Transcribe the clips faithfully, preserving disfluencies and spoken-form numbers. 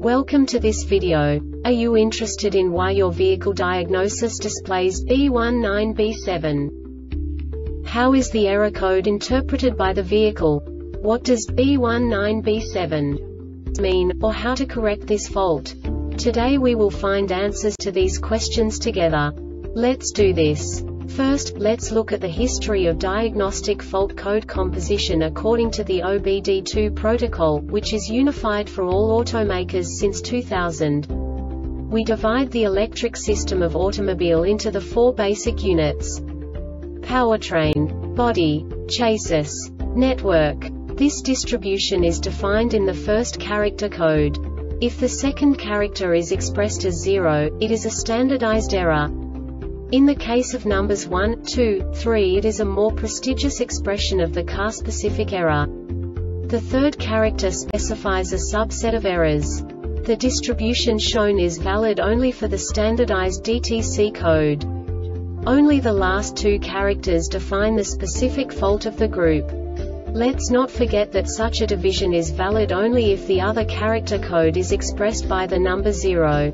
Welcome to this video. Are you interested in why your vehicle diagnosis displays B one nine B seven? How is the error code interpreted by the vehicle? What does B one nine B seven mean, or how to correct this fault? Today we will find answers to these questions together. Let's do this. First, let's look at the history of diagnostic fault code composition according to the O B D two protocol, which is unified for all automakers since two thousand. We divide the electric system of automobile into the four basic units: powertrain, body, chassis, network. This distribution is defined in the first character code. If the second character is expressed as zero, it is a standardized error. In the case of numbers one, two, three, it is a more prestigious expression of the car-specific error. The third character specifies a subset of errors. The distribution shown is valid only for the standardized D T C code. Only the last two characters define the specific fault of the group. Let's not forget that such a division is valid only if the other character code is expressed by the number zero.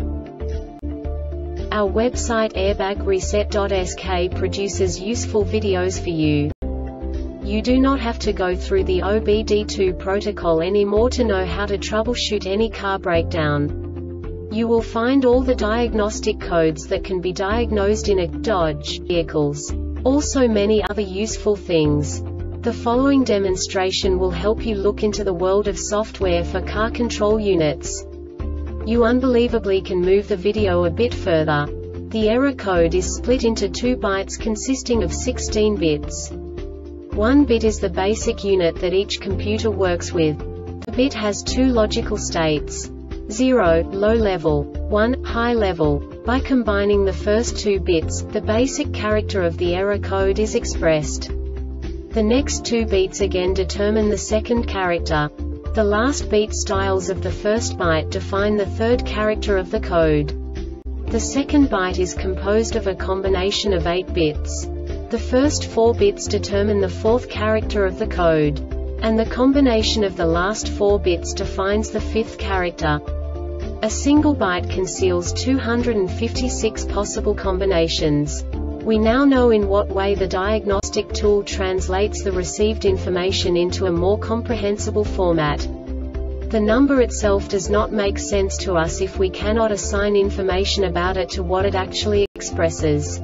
Our website airbag reset dot S K produces useful videos for you. You do not have to go through the O B D two protocol anymore to know how to troubleshoot any car breakdown. You will find all the diagnostic codes that can be diagnosed in a Dodge vehicles. Also many other useful things. The following demonstration will help you look into the world of software for car control units. You unbelievably can move the video a bit further. The error code is split into two bytes consisting of sixteen bits. One bit is the basic unit that each computer works with. The bit has two logical states: zero, low level, one, high level. By combining the first two bits, the basic character of the error code is expressed. The next two beats again determine the second character. The last beat styles of the first byte define the third character of the code. The second byte is composed of a combination of eight bits. The first four bits determine the fourth character of the code. And the combination of the last four bits defines the fifth character. A single byte conceals two hundred fifty-six possible combinations. We now know in what way the diagnostic tool translates the received information into a more comprehensible format. The number itself does not make sense to us if we cannot assign information about it to what it actually expresses.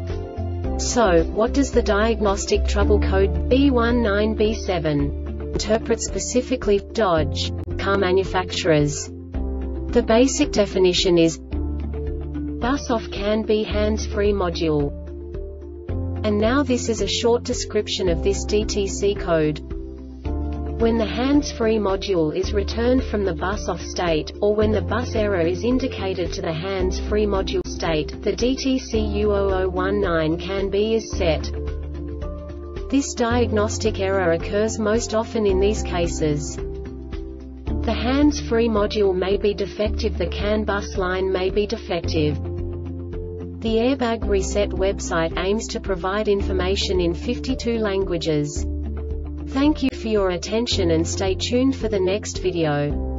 So, what does the diagnostic trouble code B one nine B seven interpret specifically for Dodge car manufacturers? The basic definition is: bus off can be hands-free module. And now this is a short description of this D T C code. When the hands-free module is returned from the bus-off state, or when the bus error is indicated to the hands-free module state, the D T C U zero zero one nine can be is set. This diagnostic error occurs most often in these cases. The hands-free module may be defective, the CAN bus line may be defective. The Airbag Reset website aims to provide information in fifty-two languages. Thank you for your attention and stay tuned for the next video.